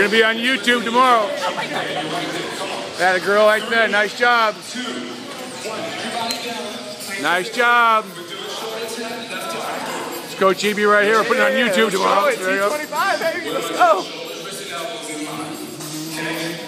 Gonna be on YouTube tomorrow. That a girl right there. Nice job. Nice job. It's Coach EB right here. We're putting it on YouTube tomorrow. T25, baby. Let's go.